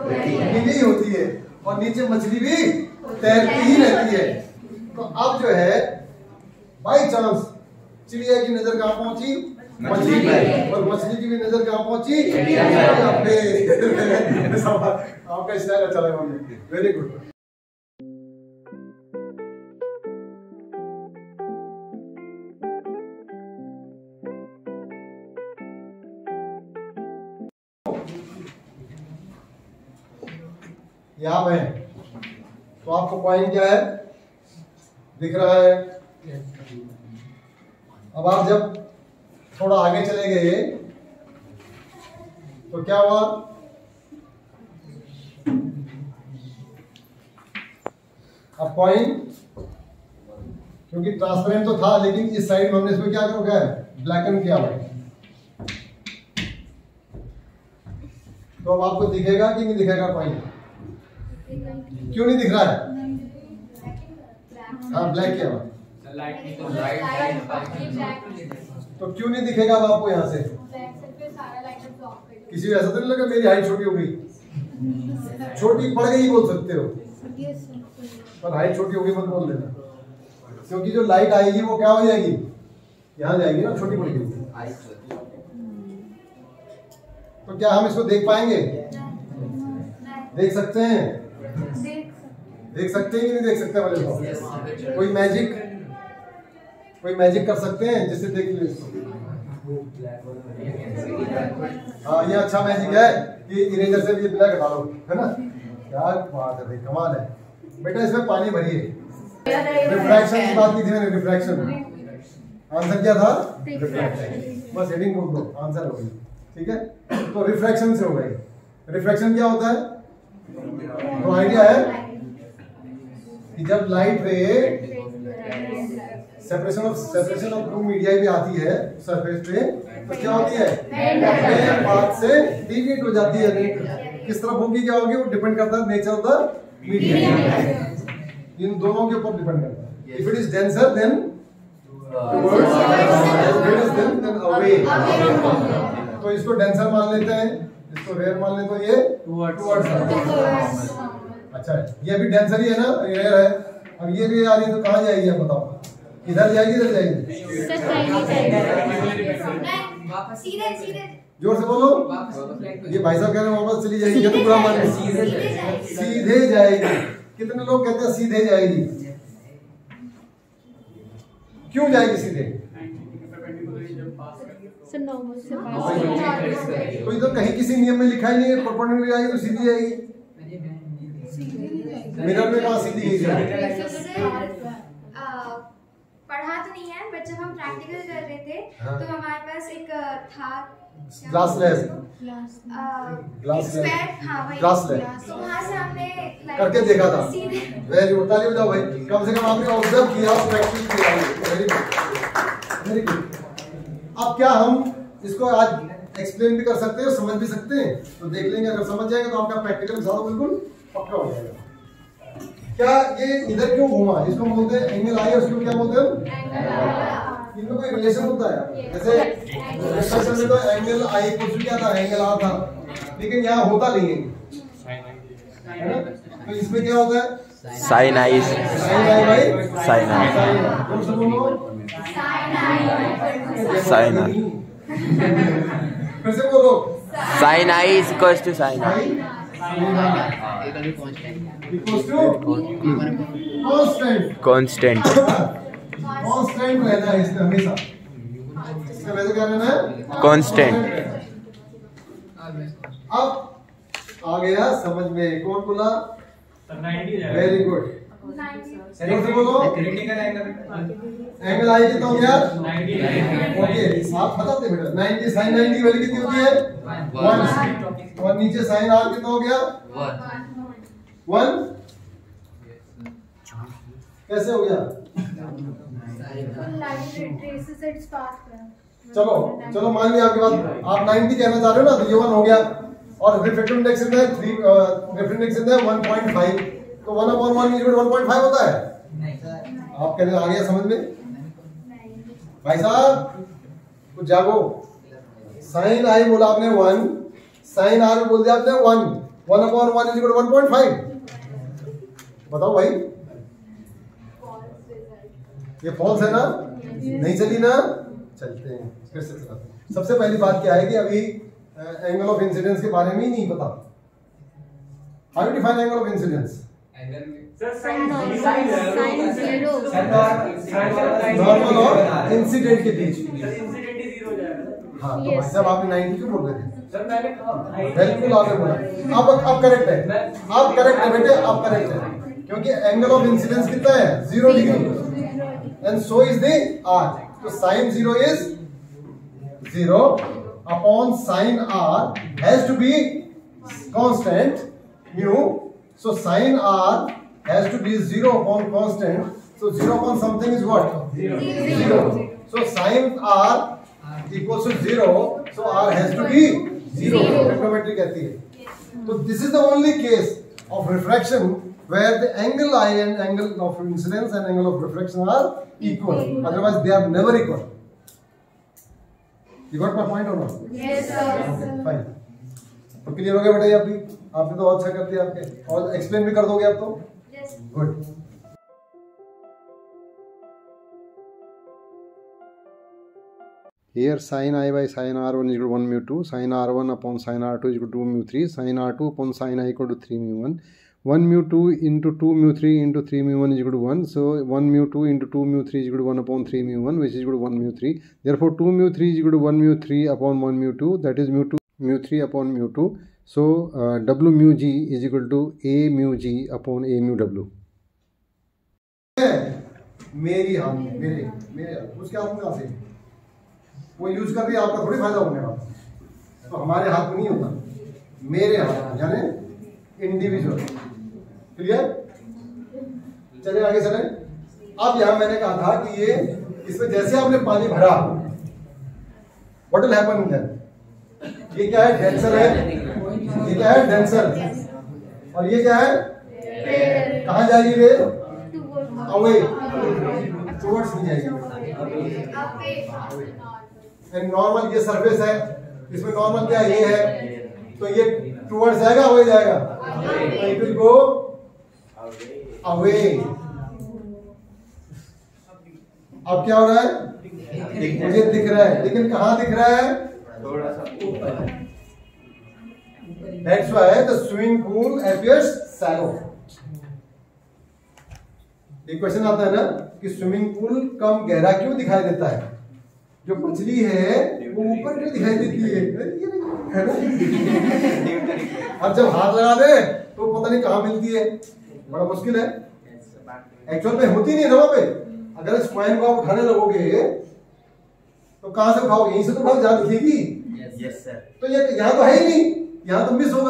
नीली होती है और नीचे मछली भी तैरती ही रहती है। तो अब जो है बाई चांस चिड़िया की नजर कहाँ पहुंची? मछली पे, और मछली की भी नजर कहाँ पहुंची? चिड़िया पे। आपका स्टाइल अच्छा लगा मुझे, वेरी गुड। यहाँ पे तो आपको पॉइंट क्या है दिख रहा है। अब आप जब थोड़ा आगे चले गए तो क्या हुआ? अब पॉइंट क्योंकि ट्रांसपेरेंट तो था लेकिन इस साइड में हमने इसमें क्या कर रखा है? ब्लैकन किया हुआ है। तो अब आपको दिखेगा कि नहीं दिखेगा पॉइंट? क्यों नहीं दिख रहा है? हाँ ब्लैक किया हुआ तो क्यों नहीं दिखेगा अब आपको यहाँ से? किसी को ऐसा तो नहीं लगा मेरी हाइट छोटी हो गई? छोटी पड़ गई बोल सकते हो, पर हाइट छोटी हो गई मत बोल देना, क्योंकि जो लाइट आएगी वो क्या हो जाएगी? यहाँ जाएगी ना, छोटी पड़ गई। तो क्या हम इसको देख पाएंगे? देख सकते हैं? देख सकते हैं कि नहीं देख सकते? वाले तो कोई मैजिक कर सकते हैं जिससे देख लीजिए इसको। हाँ ये अच्छा मैजिक है कि इरेजर से भी ब्लैक हटा लो, है ना? क्या बात है भाई, कमाल है बेटा। इसमें पानी भरिए। रिफ्रैक्शन की बात की थी मैंने, रिफ्रैक्शन आंसर क्या था? रिफ्रैक्शन। बस हेडिंग बोल दो, आंसर हो गई। ठीक है, तो रिफ्रैक्शन से हो गई। रिफ्रैक्शन क्या होता है? तो आइडिया है कि जब लाइट रे सेपरेशन ऑफ टू मीडिया भी आती है सरफेस पे, तो क्या होती है? पाथ से डिविएट हो जाती है। किस तरफ होगी, क्या होगी, वो डिपेंड करता है नेचर ऑफ द मीडिया। इन दोनों के ऊपर डिपेंड करता है। If it is denser then towards, if it is then away. तो इसको डेंसर मान लेते हैं, इसको रेयर मान लेते हैं, ये टुवर्ड्स। अच्छा ये भी डेंसर ही है ना, रेयर है। अब ये भी आ रही है तो कहाँ जाएगी आप बताओ? इधर जाएगी, इधर जाएगी? जोर से बोलो। ये भाई साहब कह रहे हैं वापस चली जाएगी, ये तो बुरा मान लो। सीधे जाएगी। कितने लोग कहते हैं सीधे जाएगी? क्यों जाएगी सीधे? कोई तो कहीं किसी नियम में लिखा ही नहीं है परपेंडिकुलर जाएगी तो सीधी जाएगी। मिरर में कहाँ सीधी गई? पढ़ा तो नहीं है, बट जब हम प्रैक्टिकल कर रहे थे तो हमारे पास एक था ग्लास लैब, तो वहाँ से हमने करके देखा था। वेरी गुड, ताली बजाओ भाई। कम से कम आपने ऑब्जर्व किया, प्रैक्टिस किया। Very good, very good. अब क्या हम इसको आज एक्सप्लेन भी कर सकते हैं और समझ भी सकते हैं? तो देख लेंगे, अगर समझ जाएंगे तो आपका प्रैक्टिकल ज्यादा बिल्कुल पक्का हो जाएगा। क्या ये इधर क्यों घूमा? इसको बोलते हैं एंगल आई, उसको क्या बोलते हैं? इनमें कोई रिलेशन होता है? जैसे रिफ्लेक्शन में तो एंगल आई कुछ क्या था, एंगल आ था, लेकिन यहाँ होता नहीं है ना? तो इसमें क्या होता है? साइन आई। साइन आई भाई, साइन आई। साइन आई। फिर से बोलो। Sine I is equal to sine I. Constant रहना है इसमें हमेशा। इसका वैसे क्या रहना है? कांस्टेंट। अब आ गया समझ में। कौन बोला? वेरी गुड, बोलो। एंगल आई कितना हो गया? ओके, आप बताते बेटा। 90 साइन 90 वाली कितनी होती है? 1। और नीचे साइन आर कितना हो गया? 1। कैसे हो गया? चलो मान लिया आपकी बात। आप 90 कहना चाह रहे हो ना, तो ये 1 हो गया। और रिफ्रैक्टिव इंडेक्स है 3, रिफ्रैक्टिव इंडेक्स है 1.5, तो 1/1 = 1.5 होता है। आप कहते आ गया समझ में? भाई साहब कुछ जागो। साइन आई बोला आपने 1, साइन आर बोल दिया आपने 1, 1/1 इज इक्वल टू 1.5। बताओ भाई, ये फॉल्स है ना? नहीं चली ना? चलते हैं फिर से चलाते हैं। सबसे पहली बात क्या है कि अभी एंगल ऑफ इंसिडेंस के बारे में ही नहीं पता। How you define angle of incidence? Normal और इंसिडेंट के बीच। हाँ, तो भाई साहब आपने 90 क्यों बोल रहे थे? बिल्कुल आपने बोला। अब करेक्ट है, आप करेक्ट है बेटे, आप करेक्ट है, क्योंकि एंगल ऑफ इंसिडेंस कितना है? 0 degree, and so is the r। तो sin 0 is 0 upon sin r has to be constant mu. So sin r has to be 0 upon constant. So 0 upon something is what? 0. So sin r equals to 0. So r has to be 0. Trigonometry कहती है। So this is the only case of refraction where the angle I and angle of incidence and angle of refraction are equal. Otherwise, they are never equal. You got my point or not? Yes, sir. Okay, fine. तो clear हो गया बेटा? ये अभी आपने तो अच्छा कर दिया, आपके और एक्सप्लेन भी कर दोगे आप तो? Yes. Good. Here sin I by sin R1 is equal to 1 mu 2, sin R1 upon sin R2 is equal to 2 mu 3, sin R2 upon sin I equal to 3 mu 1. 1 mu 2 into 2 mu 3 into 3 mu 1 is equal to 1. So 1 mu 2 into 2 mu 3 is equal to 1 upon 3 mu 1, which is equal to 1 mu 3. Therefore 2 mu 3 is equal to 1 mu 3 upon 1 mu 2, that is mu 3 upon mu 2. So W mu G is equal to A mu G upon A mu W. मेरी हाथ में, मेरे हाथ, उसके हाथ में कहाँ से? वो यूज करके आपका थोड़ी फायदा होने वाला। तो हमारे हाथ में नहीं होता, मेरे हाथ में, यानी इंडिविजुअल। क्लियर? चले आगे चले। अब यहां मैंने कहा था कि ये इसमें जैसे आपने पानी भरा, व्हाट विल हैपन देन? ये क्या है? डेंसर है। ये क्या है? डेंसर। और ये क्या है? कहां जाएगी रे? अवे, टुवर्ड्स नहीं जाएगी। एंड नॉर्मल ये सरफेस है, इसमें नॉर्मल क्या ये है, तो ये टुवर्ड्स जाएगा, अवे जाएगा? It will go away. अब क्या हो रहा है? मुझे दिख रहा है, लेकिन कहां दिख रहा है? थोड़ा सा ऊपर। That's why the swimming pool appears shallow. एक क्वेश्चन आता है ना कि स्विमिंग पूल कम गहरा क्यों दिखाई देता है? जो मछली है वो ऊपर क्यों दिखाई देती है? अब जब हाथ लगा दे तो पता नहीं कहाँ मिलती है, बड़ा मुश्किल है। एक्चुअल में होती नहीं है ना वहां पे। अगर इस कॉइन को आप उठाने लगोगे तो कहां से उठाओगे? यहीं से तो उठाओ जहां दिखेगी। Yes sir. तो ये यहाँ तो है ही नहीं, यहाँ तो मिस होगा।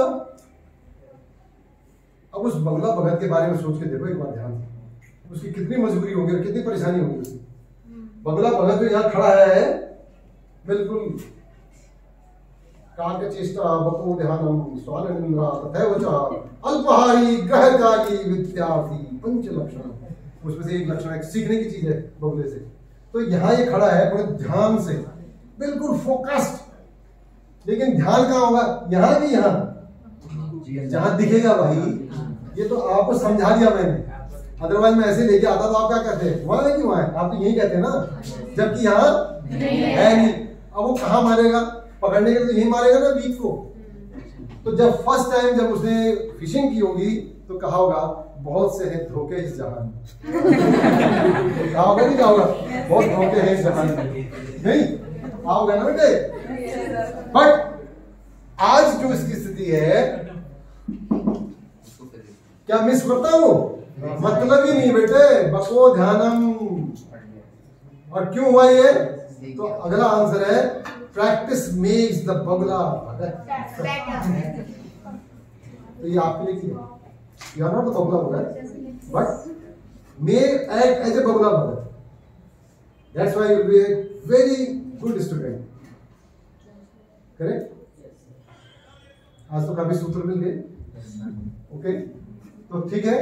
अब उस बगला भगत के बारे में सोच के देखो एक बार ध्यान से, उसकी कितनी मजबूरी होगी और कितनी परेशानी होगी उसकी। बगला भगत जो यहाँ खड़ा है बिल्कुल कांक चेष्टा बको ध्यानम स्वानंद्रा तथैव अल्पहारी ग्रहचारी विद्यार्थी पंच लक्षण, उसमें से एक लक्षण है सीखने की चीज है बगले से। तो यहाँ ये खड़ा है बड़े ध्यान से, बिल्कुल फोकस्ड। लेकिन ध्यान कहाँ होगा? यहाँ भी, यहाँ जहां दिखेगा भाई। ये तो आपको समझा दिया मैंने, अदरवाइज मैं ऐसे लेके आता तो आप क्या कहते हैं? वहां है कि वहां है? आप तो यही कहते हैं ना, जबकि यहाँ है नहीं। अब वो कहाँ मारेगा? पकड़ने के लिए तो यही मारेगा ना बीच को। तो जब फर्स्ट टाइम जब उसने फिशिंग की होगी तो कहा होगा बहुत से हैं धोखे इस जहान में। कहा होगा नहीं? कहा होगा बहुत धोखे हैं इस जहान में, नहीं आओगे ना बेटे? बट आज जो इसकी स्थिति है, क्या मिस करता हूं? मतलब ही नहीं बेटे, बको ध्यानम। और क्यों हुआ ये? तो अगला आंसर है प्रैक्टिस मेक्स द बगला भगत। तो ये आपके लिए क्यों? यू आर नॉट द बगला भगत, but may act as a बगला भगत। That's why you will be a very good student. Correct? आज तो काफी सूत्र मिल गए। ओके, तो ठीक है।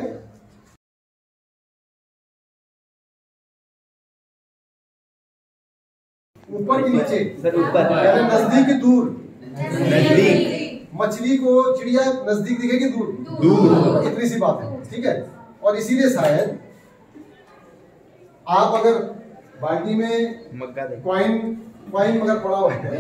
ऊपर की नीचे? सर ऊपर। नजदीक की दूर? नजदीक। मछली को चिड़िया नजदीक दिखेगी दूर, इतनी सी बात है, ठीक है। और इसीलिए शायद आप अगर बाल्टी में कॉइन अगर पड़ा हुआ है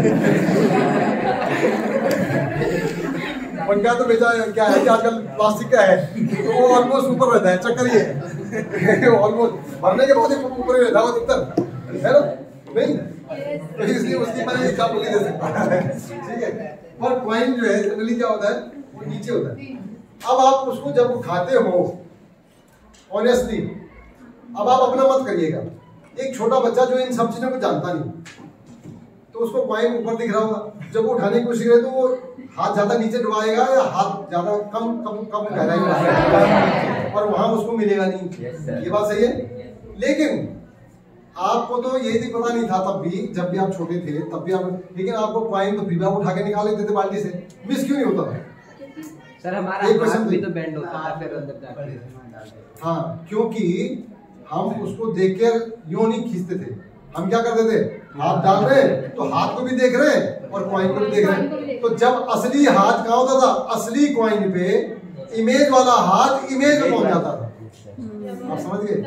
मग्गा तो बेचा क्या है कि आजकल प्लास्टिक का है तो वो ऑलमोस्ट ऊपर रहता है, चक्कर ये है ऑलमोस्ट भरने के बाद ऊपर ही रहता है अधिकतर, है ना? नहीं तो इसलिए उसकी मैंने एग्जाम्पल नहीं दे सकता, ठीक है। पर कॉइन जो है जनरली क्या होता है, वो नीचे होता है। अब आप उसको जब उठाते हो ऑनेस्टली, अब आप अपना मत करिएगा। एक छोटा बच्चा जो इन सब चीजों को जानता नहीं तो उसको कॉइन ऊपर दिख रहा होगा, जब वो उठाने की कोशिश करे तो वो हाथ ज्यादा नीचे डुबाएगा या हाथ ज्यादा कम गहराई में डालेगा और वहां उसको मिलेगा नहीं। ये बात सही है। लेकिन आपको तो ये भी पता नहीं था तब भी, जब भी आप छोटे थे तब भी आप, लेकिन आपको कॉइन तो फिर आप उठा के निकाल लेते थे बाल्टी से, मिस क्यों नहीं होता था? सर हमारा हाथ भी तो बेंड होता था फिर अंदर जाके। हाँ, क्योंकि हम उसको देखकर यूं नहीं खींचते थे, हम क्या करते थे, हाथ डाल रहे तो हाथ को भी देख रहे और कॉइन को भी देख रहे। तो जब असली हाथ कहाँ होता था, असली कॉइन पे इमेज वाला हाथ इमेज में पहुंच जाता था। आप समझ गए?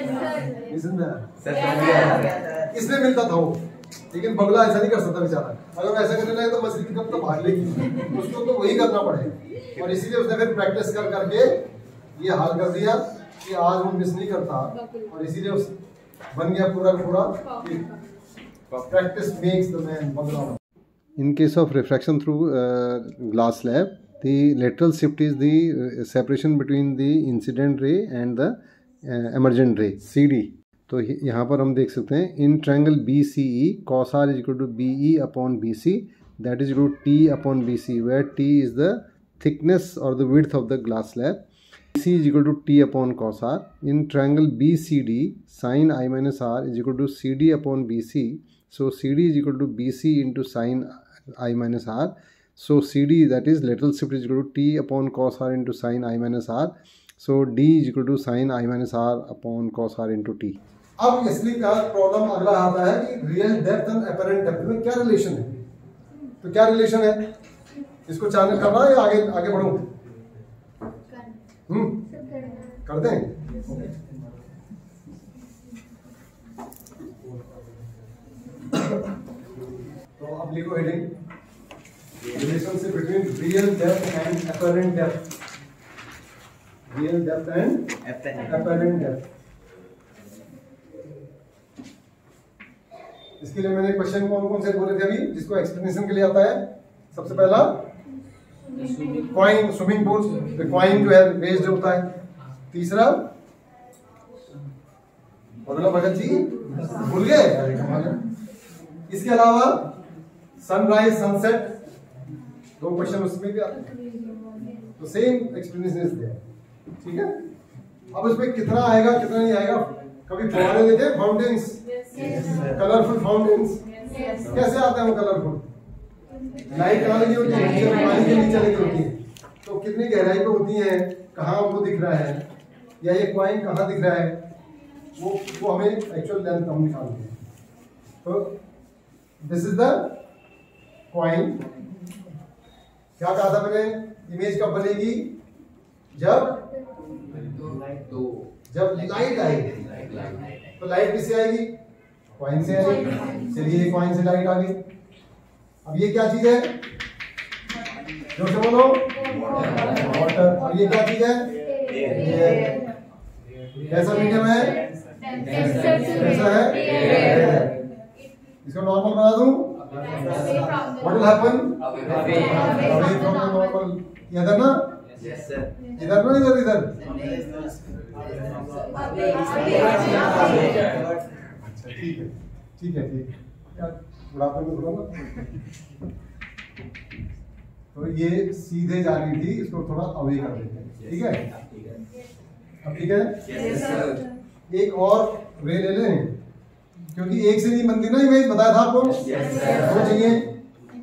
इसलिए मिलता था वो। लेकिन बगला ऐसा नहीं कर सकता बेचारा, अगर ऐसा करने लगे तो मछली कब तो भाग लेगी, उसको तो वही करना पड़ेगा। और इसीलिए उसने फिर प्रैक्टिस कर करके ये हाल कर दिया कि आज वो मिस नहीं करता, और इसीलिए उस बन गया पूरा practice makes the man bhagwan. In case of refraction through glass slab, the lateral shift is the separation between the incident ray and the emergent ray CD. तो यहाँ पर हम देख सकते हैं in triangle BCE cos r is equal to BE upon BC, that is equal to T upon BC, where T is the thickness or the width of the glass slab. BC is equal to T upon cos r. In triangle BCD, sin I minus r is equal to CD upon BC. So CD is equal to BC into sin I minus r. So CD, that is lateral shift, is equal to T upon cos r into sin I minus r. So D is equal to sin I minus r upon cos r into T. अब इसलिए का problem अगला आता है कि real depth and apparent depth में क्या relation है। तो क्या रिलेशन है, इसको जानने करना है या आगे बढ़ूं? करते हैं। तो अब लिखो heading, relationship between real depth and apparent depth. Real depth and apparent depth. इसके लिए मैंने क्वेश्चन कौन कौन से बोले थे अभी, जिसको एक्सप्लेनेशन के लिए आता है। सबसे पहला कॉइन, स्विमिंग पूल, कॉइन जो है रेज्ड होता है। तीसरा बदला भगत जी भूल गए। इसके अलावा सनराइज सनसेट, दो क्वेश्चन उसमें भी आते हैं, तो सेम एक्सप्लेनेशन इज देयर, ठीक है। अब उसमें कितना आएगा कितना नहीं आएगा, कभी फुहारे देखे, फाउंटेन्स, कलरफुल फाउंटेन्स, कैसे आते हैं वो कलरफुल, लाइट कहाँ लगी होती है, पानी के नीचे लगी होती है, तो कितनी गहराई पे होती है, कहाँ हमको दिख रहा है, या ये कॉइन कहाँ दिख रहा है, वो हमें एक्चुअल लेंथ हम निकालते हैं। तो दिस इज द कॉइन। क्या कहा था मैंने, इमेज कब बनेगी, जब लाइट आएगी। तो लाइट किससे आएगी, कॉइन से आएगी। चलिए कॉइन से लाइट आ गई। अब ये क्या चीज है, जो से बोलो, वाटर। और ये क्या चीज है, कैसा मीडियम है, कैसा है, इसको नॉर्मल बना दूं, what will happen, away from the normal. इधर ना, इधर ना, इधर अच्छा ठीक है, ठीक है, ठीक है, बुढ़ापे में थोड़ा। तो ये सीधे जा रही थी, इसको थोड़ा अवे कर देते हैं, ठीक है। अब ठीक है, एक और रे ले लें, क्योंकि एक से नहीं बनती ना इमेज, बताया था आपको, दो चाहिए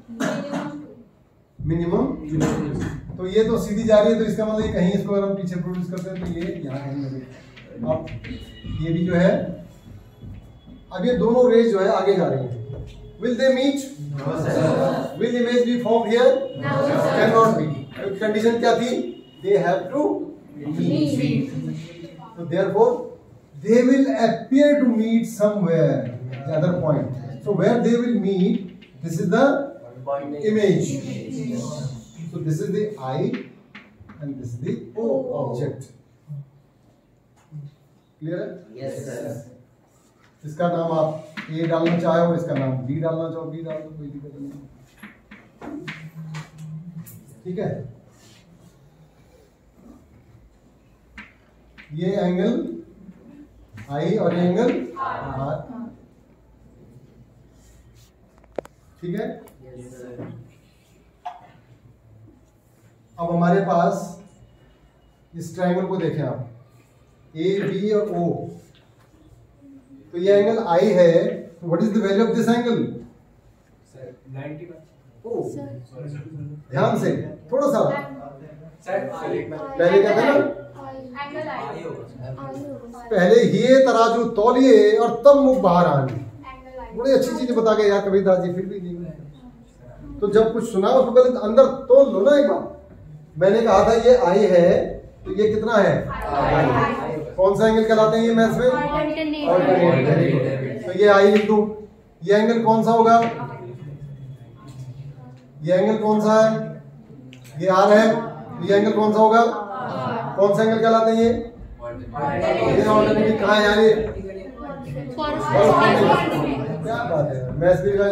मिनिमम। तो ये तो सीधी जा रही है, तो इसका मतलब ये कहीं, इसको अगर हम पीछे प्रोड्यूस करते हैं तो ये यहाँ कहीं लगे। अब ये भी जो है, अब ये दोनों रेज जो है आगे जा रही है, Will they meet? No, sir. Will image be formed here? No, sir. Cannot be. Condition क्या थी? They have to meet. So therefore, they will appear to meet somewhere. The other point. So where they will meet, this is the image. So this is the eye, and this is the object. Clear? Yes, sir. इसका नाम आप A डालना चाहो, इसका नाम B डालना चाहो, B डाल दो, कोई दिक्कत नहीं। ठीक है, ये एंगल I और ये एंगल R, ठीक है। अब हमारे पास इस ट्रायंगल को देखें आप, A, B और O, तो ये एंगल I है, तो what is the value of this angle? 90। ध्यान से थोड़ा सा पहले क्या था ना, पहले ये तराजू तौलिए और तब मुख बाहर आने। बड़ी अच्छी चीज बता गए यार कबीरदास जी, फिर भी नहीं। तो जब कुछ सुना उसको पहले अंदर तोल लो ना एक बार। मैंने कहा था ये I है, तो ये कितना है? कौन सा एंगल कहलाते हैं ये मैथ्स में? ऑल्टरनेट। तो ये I लिख दूं। ये एंगल कौन सा होगा? ये एंगल कौन सा है? ये R है। ये एंगल कौन सा होगा? कौन सा एंगल कहलाते हैं ये? ऑल्टरनेट। कहाँ है यार ये? क्या बात है, मैथ्स भी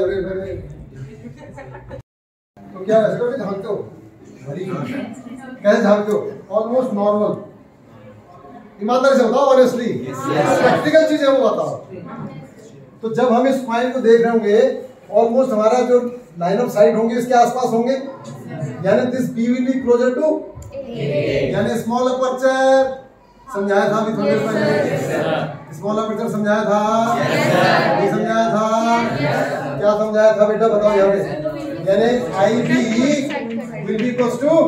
तो क्या ऐसे झांकते हो? कैसे झांकते हो? Almost normal. ईमानदारी से बताओ, ऑनेस्टली प्रैक्टिकल चीजें वो बताओ। तो जब हम इस पॉइंट को देख रहे होंगे, ऑलमोस्ट हमारा जो लाइन ऑफ साइट होंगे इसके आसपास होंगे, यानी this B will be closer to A, यानी स्मॉल अपर्चर समझाया था अभी थोड़ी देर पहले। स्मॉल अपर्चर समझाया था, नहीं समझाया था? क्या समझाया था बेटा बताओ यहाँ पे? यानी I B will be equals to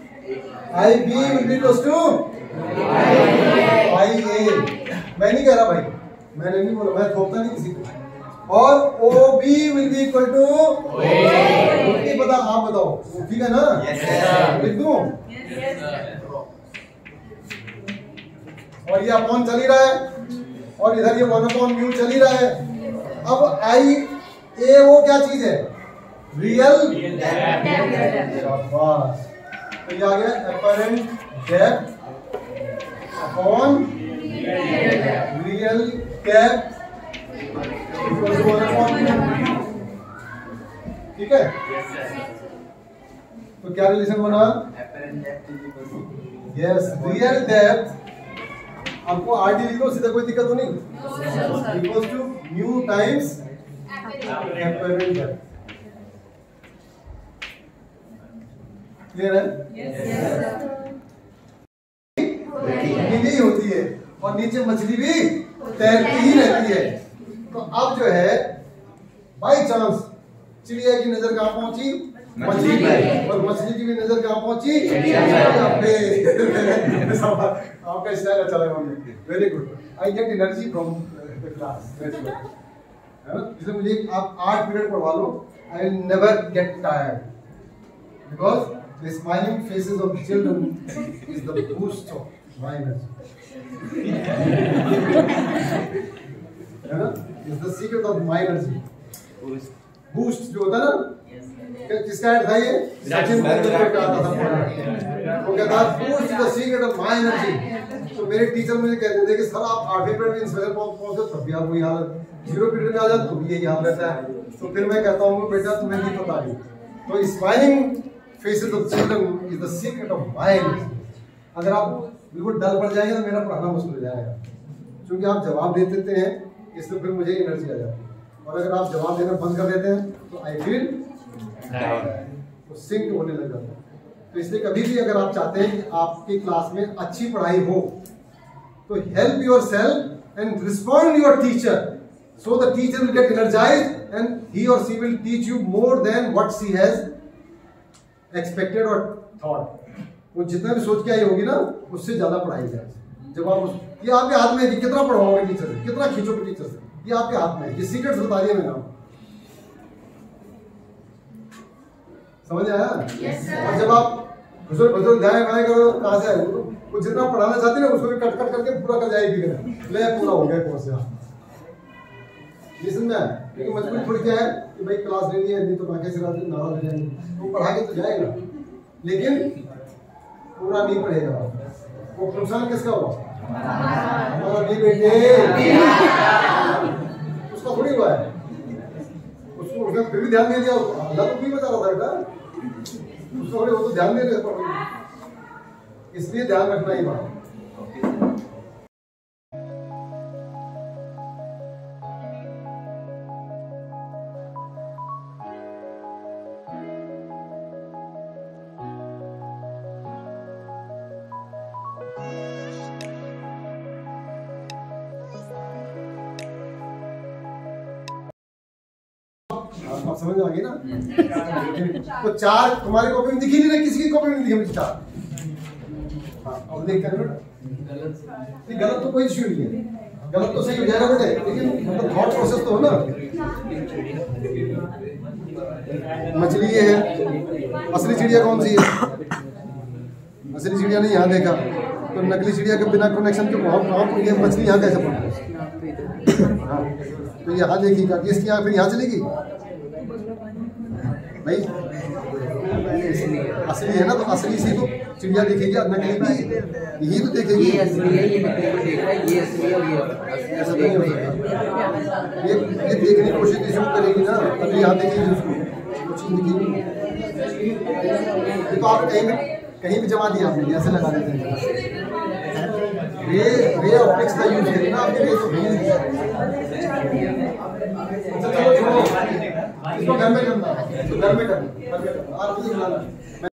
I A. मैं नहीं कह रहा भाई, मैंने नहीं बोला, मैं थोपता नहीं किसी को। और O B will be equal to नहीं पता, आप बताओ, ठीक है ना? लिख दूं? और ये अपॉन चल ही रहा है, और इधर ये 1/μ चल ही रहा है। अब आई ए वो क्या चीज है? रियल शाबाश। तो ये आ गया apparent depth upon real depth, ठीक है। तो क्या रिलेशन बना? Yes, real depth. आपको आरडी लिखो सीधा, कोई दिक्कत तो नहीं? Equals to mu times apparent depth. Clear है? नीली होती है और नीचे मछली भी तैरती ही रहती है। तो अब जो है बाई चांस चिड़िया की नजर कहाँ पहुंची? मछली पे, और मछली की भी नजर कहाँ पहुंची? चिड़िया पे। आपका स्टाइल अच्छा लगा मुझे, very good. I get energy from the class, इसलिए मुझे आप 8 पीरियड पढ़वा लो, I will never get tired, because the smiling faces of children is the boost of my energy. है ना? Is the secret of my energy. Boost जो होता है ना, किसका ऐड था ये? सचिन तेंदुलकर का आता था। वो कहता था boost the secret of my energy। तो मेरे टीचर मुझे कहते थे कि सर आप 8वीं पीरियड में इंस्पेक्टर पहुंचते तब भी आप वही हालत, 0 पीरियड में आ जाते तो भी यही हाल रहता है। तो फिर मैं कहता हूँ बेटा तुम्हें नहीं पता है, तो smiling faces of children is the secret of mind। अगर आप बिल्कुल डल पड़ जाएंगे तो मेरा पढ़ाना मुश्किल हो जाएगा, क्योंकि आप जवाब दे देते हैं, इससे फिर मुझे एनर्जी आ जाती है। और अगर आप जवाब देना बंद कर देते हैं तो आई फील तो सिंक होने लग जाता है। तो इसलिए कभी भी अगर आप चाहते हैं कि आपकी क्लास में अच्छी पढ़ाई हो, तो help yourself and respond your teacher, so the teacher will get energised and he or she will teach you more than what she has expected or thought. वो जितना भी सोच के आई होगी ना, उससे ज्यादा पढ़ाई जाए। जब आप ये आपके हाथ में है कि कितना पढ़वाओगे टीचर से, कितना खींचोगे टीचर से, ये आपके हाथ में है। ये सीक्रेट्स बता दिए मैंने आपको। समझ आया? Yes, sir. और जब आप घुसर दाएं बाएं करो कहाँ से आएगा? वो जितना पढ़ाना चाहते हैं ना उसको भी कट कट करके पूरा कर जाएगी। ले पूरा हो गया कोर्स यहाँ। ये समझ में आया? क्योंकि मजबूरी थोड़ी क्या है कि भाई क्लास लेनी है, नहीं तो बाकी से रात नाराज हो जाएंगे। तो पढ़ा के तो जाएगा, लेकिन पूरा नहीं पढ़ेगा। वो नुकसान किसका हुआ? हमारा नहीं बेटे, उसका थोड़ी हुआ है। उसने फिर भी ध्यान नहीं दिया। अल्लाह तो नहीं बता रहा था बेटा, उसको थोड़ी, वो तो ध्यान नहीं रहे, इसलिए ध्यान रखना ही बात। आप समझ में आ गई ना? तो चार तुम्हारी कॉपी में दिखी नहीं रही, किसी की कॉपी में नहीं दिखी मुझे चार। अब देख कर गलत तो कोई इश्यू नहीं है, गलत तो सही हो जाएगा बेटे, लेकिन मतलब थॉट प्रोसेस तो हो ना। मछली ये है, असली चिड़िया कौन सी है? असली चिड़िया नहीं यहाँ देखा तो नकली चिड़िया के बिना कनेक्शन के ये मछली यहाँ कैसे पहुंची? हाँ, तो यहाँ देखिएगा कि इसकी यहाँ फिर यहाँ चलेगी भाई। असली है ना, तो असली से तो चिड़िया देखेगी, नकली भी यही तो देखेगी। ये असली है, ये नकली को देख रहा है, ये असली है और ये ऐसा नहीं हो सकता। ये देखने की कोशिश शुरू करेगी ना, तभी यहाँ देखेगी उसको, कुछ चीज दिखेगी। ये तो आप कहीं भी जमा दिया आपने, ऐसे लगा देते हैं। रे ऑप्टिक्स का यूज करें ना आपके लिए, तो चलो छोड़ो, इसको घर में करना, घर में करना, आप